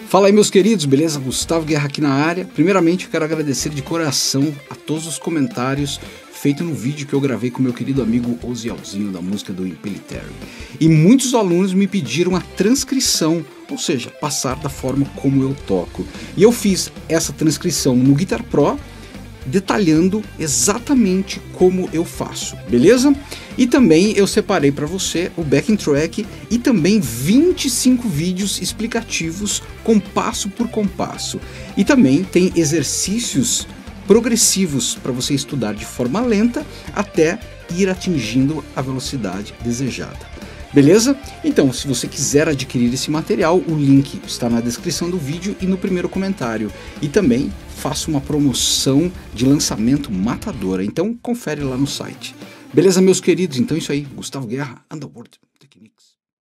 Fala aí, meus queridos, beleza? Gustavo Guerra aqui na área. Primeiramente, eu quero agradecer de coração a todos os comentários feitos no vídeo que eu gravei com meu querido amigo Ozielzinho, da música do Impellitteri. E muitos alunos me pediram a transcrição, ou seja, passar da forma como eu toco. E eu fiz essa transcrição no Guitar Pro, detalhando exatamente como eu faço, beleza? E também eu separei para você o backing track e também 25 vídeos explicativos compasso por compasso. E também tem exercícios progressivos para você estudar de forma lenta até ir atingindo a velocidade desejada. Beleza? Então, se você quiser adquirir esse material, o link está na descrição do vídeo e no primeiro comentário. E também faço uma promoção de lançamento matadora, então confere lá no site. Beleza, meus queridos? Então é isso aí. Gustavo Guerra, Underworld.